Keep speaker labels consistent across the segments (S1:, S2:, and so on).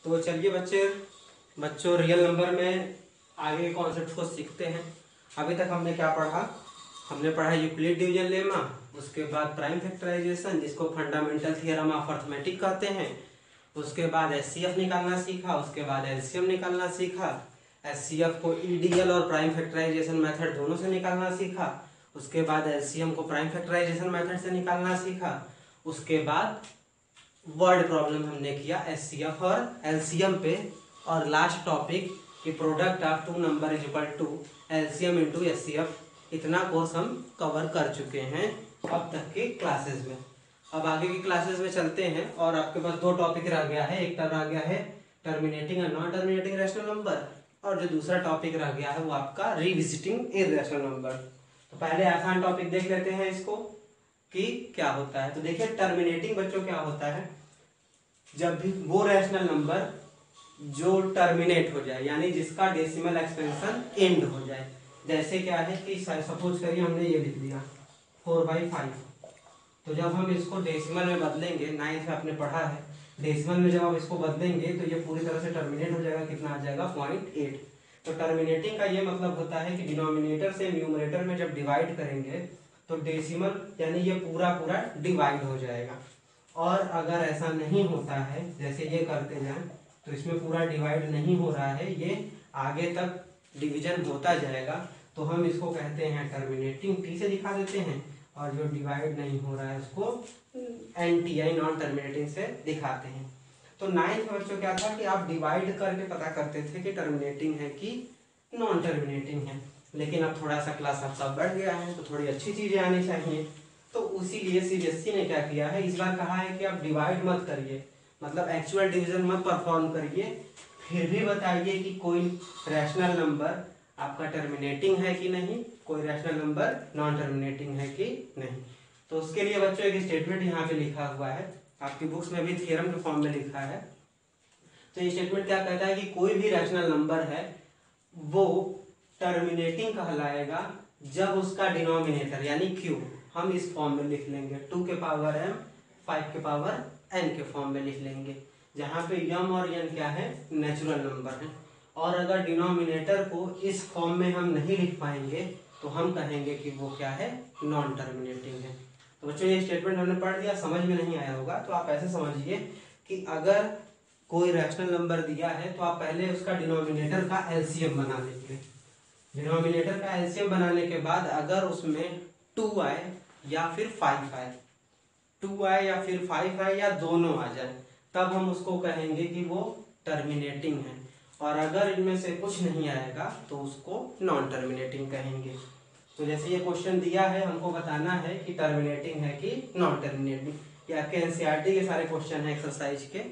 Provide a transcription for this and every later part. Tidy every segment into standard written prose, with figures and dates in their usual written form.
S1: तो चलिए बच्चों रियल नंबर में आगे के कॉन्सेप्ट को सीखते हैं। अभी तक हमने क्या पढ़ा? हमने पढ़ा यूक्लिड डिवीजन लेमा, उसके बाद प्राइम फैक्टराइजेशन जिसको फंडामेंटल थ्योरम ऑफ अर्थमेटिक कहते हैं, उसके बाद एचसीएफ निकालना सीखा, उसके बाद एलसीएम निकालना सीखा, एचसीएफ को ईडीएल और प्राइम फैक्टराइजेशन मेथड दोनों से निकालना सीखा, उसके बाद एलसीएम को प्राइम फैक्टराइजेशन मेथड से निकालना सीखा, उसके बाद वर्ड प्रॉब्लम हमने किया एचसीएफ और एलसीएम पे, और लास्ट टॉपिक कि product of two number is equal to LCM into HCF. इतना कोर्स हम कवर कर चुके हैं अब तक की क्लासेस में। अब आगे की क्लासेस में चलते हैं और आपके पास दो टॉपिक रह गया है। एक रह गया है terminating and non terminating rational number, और जो दूसरा टॉपिक रह गया है वो आपका रिविजिटिंग इररेशनल नंबर। तो पहले आसान टॉपिक देख लेते हैं इसको कि क्या होता है। तो देखिए टर्मिनेटिंग बच्चों क्या होता है, जब भी वो रैशनल नंबर जो टर्मिनेट हो जाए, यानी जिसका डेसिमल एक्सपेंशन एंड हो जाए। जैसे क्या है कि सपोज करिए हमने ये लिख दिया 4/5, तो जब हम इसको डेसिमल में बदलेंगे, 9th में आपने पढ़ा है, डेसिमल में जब आप इसको बदलेंगे तो ये पूरी तरह से टर्मिनेट हो जाएगा। कितना आ जाएगा? 0.8। तो टर्मिनेटिंग का ये मतलब होता है कि डिनोमिनेटर से न्यूमरेटर में जब डिवाइड करेंगे तो डेसिमल यानी ये पूरा पूरा डिवाइड हो जाएगा। और अगर ऐसा नहीं होता है, जैसे ये करते जाएं, तो इसमें पूरा डिवाइड नहीं हो रहा है, ये आगे तक डिवीजन होता जाएगा, तो हम इसको कहते हैं टर्मिनेटिंग, टी से दिखा देते हैं, और जो डिवाइड नहीं हो रहा है उसको एनटी यानी नॉन टर्मिनेटिंग से दिखाते हैं। तो 9th में बच्चों क्या था कि आप डिवाइड करके पता करते थे कि टर्मिनेटिंग है कि नॉन टर्मिनेटिंग है, लेकिन अब थोड़ा सा क्लास आपका बढ़ गया है तो थोड़ी अच्छी चीजें आनी चाहिए। तो उसी लिए सीबीएसई ने क्या किया है, इस बार कहा है कि आप डिवाइड मत करिए, मतलब एक्चुअल डिवीजन मत परफॉर्म करिए, फिर भी बताइए कि कोई रैशनल नंबर आपका टर्मिनेटिंग है कि नहीं, कोई रैशनल नंबर नॉन टर्मिनेटिंग है कि नहीं। तो उसके लिए बच्चों एक स्टेटमेंट यहाँ पे लिखा हुआ है, आपकी बुक्स में भी थ्योरम के फॉर्म में लिखा है। तो ये स्टेटमेंट क्या कहता है कि कोई भी रैशनल नंबर है वो टर्मिनेटिंग कहलाएगा जब उसका डिनोमिनेटर यानी क्यू हम इस फॉर्म में लिख लेंगे, 2 के पावर m 5 के पावर n के फॉर्म में लिख लेंगे, जहाँ पे m और n क्या है? नेचुरल नंबर है। और अगर डिनोमिनेटर को इस फॉर्म में हम नहीं लिख पाएंगे तो हम कहेंगे कि वो क्या है? नॉन टर्मिनेटिंग है। तो बच्चों ये स्टेटमेंट हमने पढ़ दिया, समझ में नहीं आया होगा तो आप ऐसे समझिए कि अगर कोई रैशनल नंबर दिया है तो आप पहले उसका डिनोमिनेटर का एलसीएम बना लेंगे। डिनोमिनेटर का एलसीएम बनाने के बाद अगर उसमें 2 आए या फिर 5 आए, 2 आए या फिर 5 आए या दोनों आ जाए, तब हम उसको कहेंगे कि वो टर्मिनेटिंग है। और अगर इनमें से कुछ नहीं आएगा तो उसको नॉन टर्मिनेटिंग कहेंगे। तो जैसे ये क्वेश्चन दिया है, हमको बताना है कि टर्मिनेटिंग है कि नॉन टर्मिनेटिंग। ये आपके एनसीईआरटी के सारे क्वेश्चन हैं एक्सरसाइज के।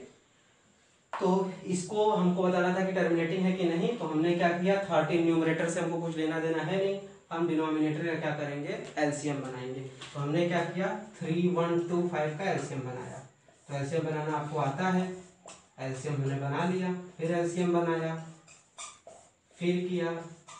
S1: तो इसको हमको बताना था कि टर्मिनेटिंग है कि नहीं, तो हमने क्या किया, 13 न्यूमरेटर से हमको कुछ लेना देना है नहीं, हम डिनोमिनेटर का क्या करेंगे? एलसीएम बनाएंगे। तो हमने क्या किया, 3, 1, 2, 5 का एलसीएम बनाया। तो एलसीएम बनाना आपको आता है, एलसीएम हमने बना लिया, फिर एलसीएम बनाया, फिर किया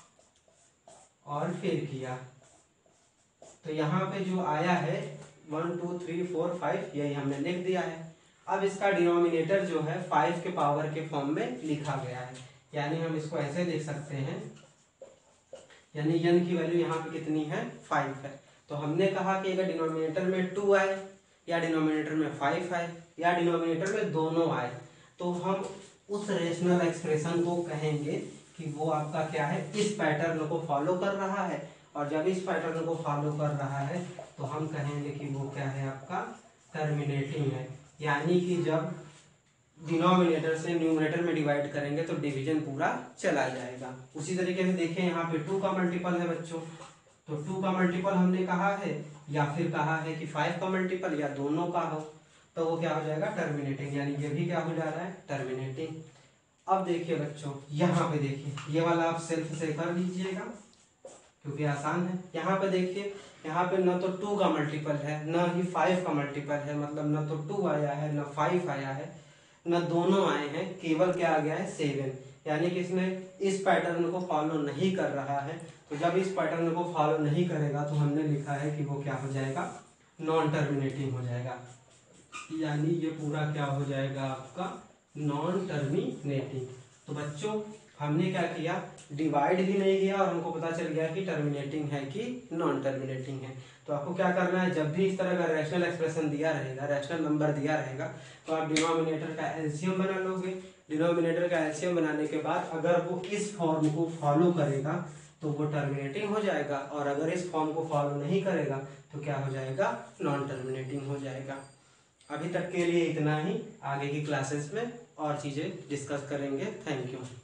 S1: और फिर किया। तो यहाँ पे जो आया है 1, 2, 3, 4, 5 यही हमने लिख दिया है। अब इसका डिनोमिनेटर जो है 5 के पावर के फॉर्म में लिखा गया है, यानी हम इसको ऐसे लिख सकते हैं, यानी n की वैल्यू यहाँ पे कितनी है? 5 है। तो हमने कहा कि अगर डिनोमिनेटर में 2 आए या डिनोमिनेटर में 5 आए या डिनोमिनेटर में दोनों आए, तो हम उस रेशनल एक्सप्रेशन को कहेंगे कि वो आपका क्या है? इस पैटर्न को फॉलो कर रहा है। और जब इस पैटर्न को फॉलो कर रहा है तो हम कहेंगे कि वो क्या है? आपका टर्मिनेटिंग है। यानी कि जब डिनोमिनेटर से न्यूमरेटर में डिवाइड करेंगे तो डिवीजन पूरा चला जाएगा। उसी तरीके से देखें यहाँ पे 2 का मल्टीपल है बच्चों, तो 2 का मल्टीपल हमने कहा है या फिर कहा है कि 5 का मल्टीपल या दोनों का हो, तो वो क्या हो जाएगा? टर्मिनेटिंग। यानी ये भी क्या हो जा रहा है? टर्मिनेटिंग। अब देखिए बच्चों, यहाँ पे देखिए, ये वाला आप सेल्फ से कर लीजिएगा क्योंकि आसान है। यहाँ पे देखिए, यहाँ पे न तो 2 का मल्टीपल है न ही 5 का मल्टीपल है, मतलब न तो 2 आया है न 5 आया है न दोनों आए हैं, केवल क्या आ गया है? 7। यानी कि इसने इस पैटर्न को फॉलो नहीं कर रहा है। तो जब इस पैटर्न को फॉलो नहीं करेगा तो हमने लिखा है कि वो क्या हो जाएगा? नॉन टर्मिनेटिंग हो जाएगा। यानी ये पूरा क्या हो जाएगा? आपका नॉन टर्मिनेटिंग। तो बच्चों हमने क्या किया, डिवाइड भी नहीं किया और हमको पता चल गया कि टर्मिनेटिंग है कि नॉन टर्मिनेटिंग है। तो आपको क्या करना है, जब भी इस तरह का रैशनल एक्सप्रेशन दिया रहेगा, रैशनल नंबर दिया रहेगा, तो आप डिनोमिनेटर का एलसीएम बना लोगे। डिनोमिनेटर का एलसीएम बनाने के बाद अगर वो इस फॉर्म को फॉलो करेगा तो वो टर्मिनेटिंग हो जाएगा, और अगर इस फॉर्म को फॉलो नहीं करेगा तो क्या हो जाएगा, नॉन टर्मिनेटिंग हो जाएगा। अभी तक के लिए इतना ही, आगे की क्लासेस में और चीज़ें डिस्कस करेंगे। Thank you.